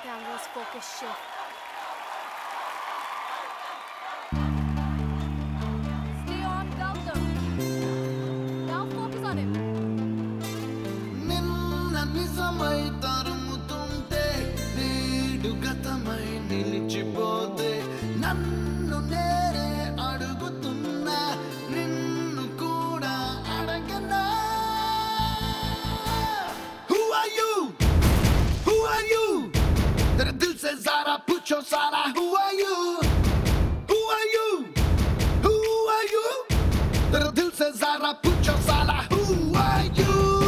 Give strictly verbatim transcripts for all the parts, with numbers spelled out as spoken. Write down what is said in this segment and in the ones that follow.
Camera's focus shift. Stay on Gautam. Now focus on him. నిన్న నిజమై తరుముతుంటే నేడు గతమై నిలిచిపోతే నన్ను నేనే అడుగుతున్నా నిన్ను కూడా అడగనా Who are you? Who are you? तेरे दिल से ज़रा पूछो सारा Who are you? Who are you? Who are you? तेरे दिल से ज़रा पूछो सारा Who are you?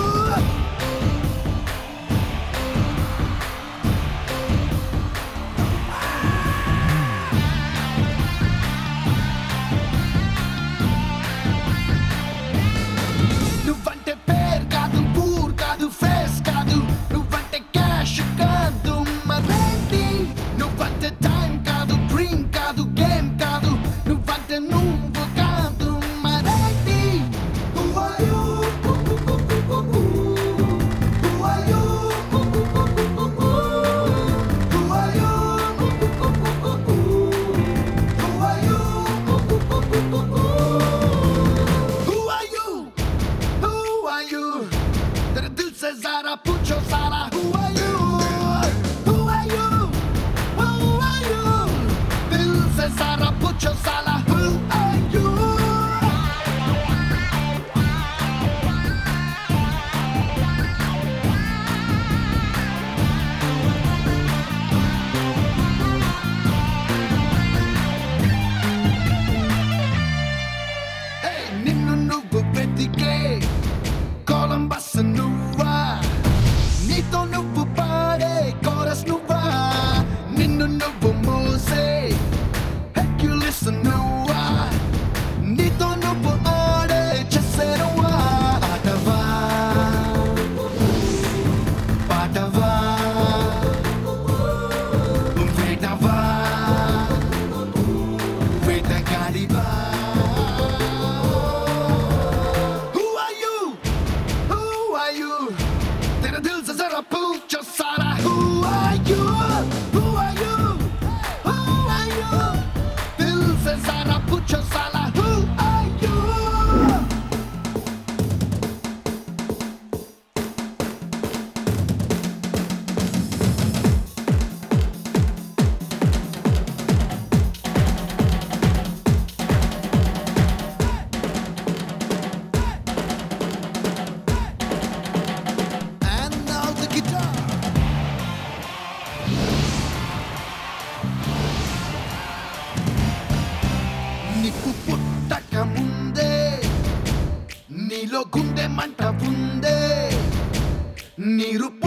నువ్వంటే పేరు కాదు ఊరు కాదు ఫేస్ కాదు నువ్వంటే క్యాష్ కాదు మరేంటి నువ్వంటే టైం కాదు డ్రీమ్ కాదు గేమ్ కాదు నువ్వంటే నువ్వు కాదు మరేంటి Who are you? Who are you? Who are you? Who are you? Who are you? Who are you? तेरे दिल से ज़रा पूछो सारा Who are you? Who are you? Who are you? दिल से ज़रा पूछो सारा Who are you? Hey, నిన్ను నువ్వు వెతికే కొలంబస్ నువ్వా నీతో నువ్వు పాడే కోరస్ నువ్వా నిన్ను నువ్వు మోసే హెర్క్యులిస్ నువ్వా నీతో నువ్వు ఆడే చేసేరువా ఆటవా పాటవా వేటవా వేటగాడివా Who are you? Who are you? तेरे दिल से जरा पूछो सारा Who are you? Who are you? Who are you? दिल से जरा पूछो सारा Who are you? And now the guitar. నిప్పు పుట్టక ముందే నీలో గుండె మంట ఉందే నీరు